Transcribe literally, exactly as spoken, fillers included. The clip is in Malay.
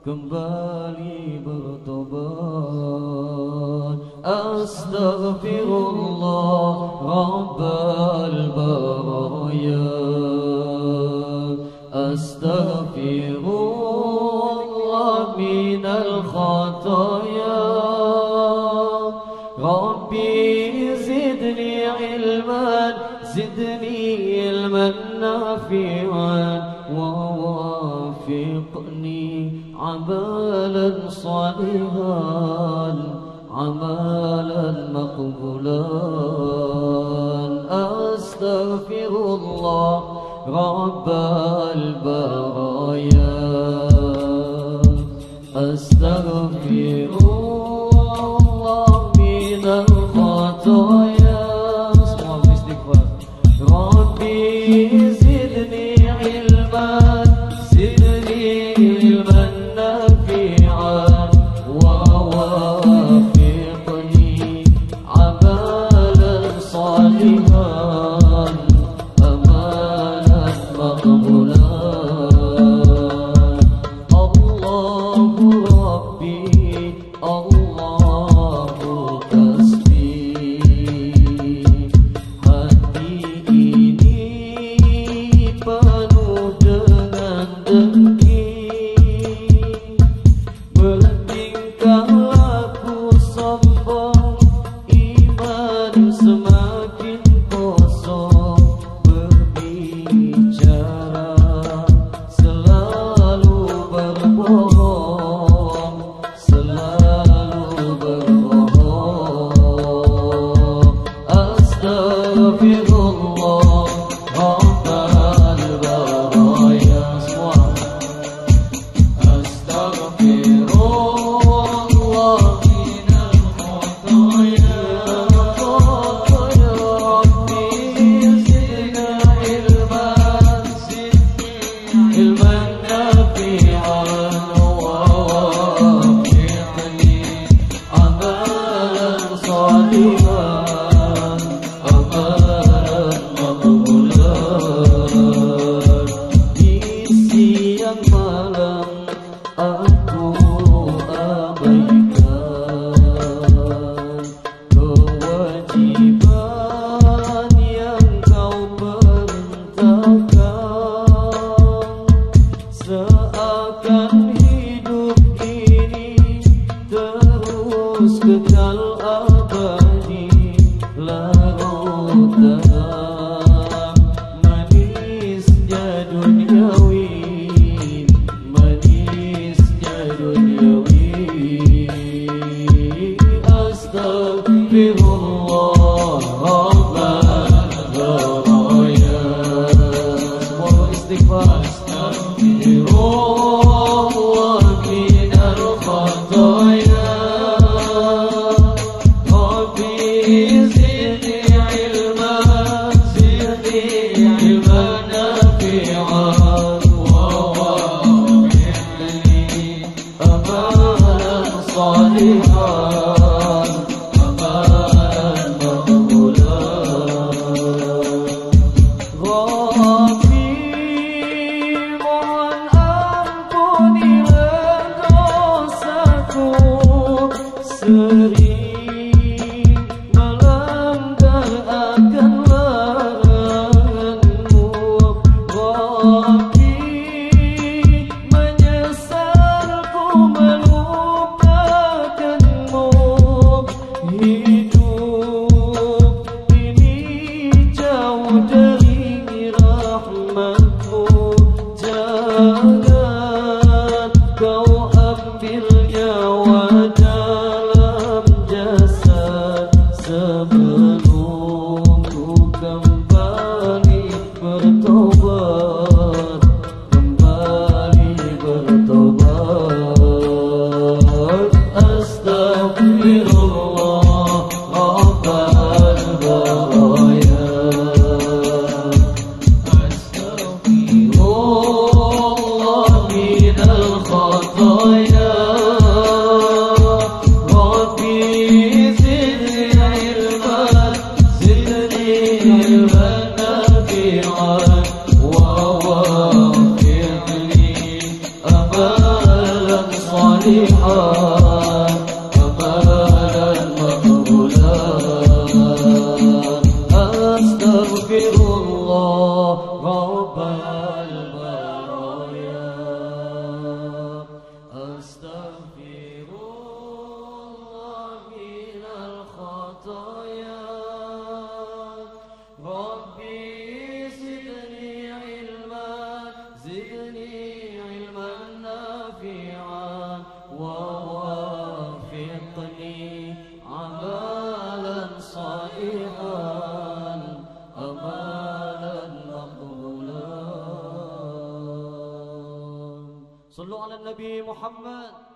kembali bertobat. Astaghfirullah Rabbal baraya, astaghfirullah minal khataya. Rabbi zidni ilman, zidni ilman nafi'an, wa wafiqni amalan salihan, amalan maqbulan. Astaghfirullah Rabbal baraya, astaghfirullah minal khataya. Semua beristighfar. Rabbi zidni ilman, zidni ilman nafi'an, wa wafiqni amalan salihan, amalan maqbulan. Allahu Rabbi, Allahu tasbih. Hati ini penuh dengan dengki, bertingkah laku sombong, iman semakin kosong, berbicara selalu berbohong, selalu berbohong. Astaghfirullah Rabbal baraya. Semua. Astaghfirullah minal khataya, khataya. Rabbi zidna ilman, zidni ilman nafi'an, wa wafiqni amalan salihan, amalan maqbulan. Di siang malam aku abaikan kewajiban yang kau perintahkan, seakan hidup ini terus kekal abadi, larut dalam manisnya duniawi, manisnya duniawi. Astaghfirullah Rabbal baraya. Semua istighfar. Astaghfirullah minal khataya, Rabbi zidni ilman, zidni ilman nafi'an, wa wafiqni amalan salihan, amalan maqbulan. Rabbi mohon ampunilah dosaku, sering melanggar akan laranganmu. Rabbi menyesal ku melupakanmu. Hidup ini jauh dari rahmatmu, jangan kau ambil nyawa dalam jasad sebelum ku kembali bertobat, kembali bertobat. Astaghfirullah Rabbal baraya, astaghfirullah صالحا أمالا مقبولا أستغفر الله رب البرايا أستغفر الله من الخطايا ربي زدني علما زدني علما نافعا ووافقني عملا صالحا أمالا مقبولا صلوا على النبي محمد.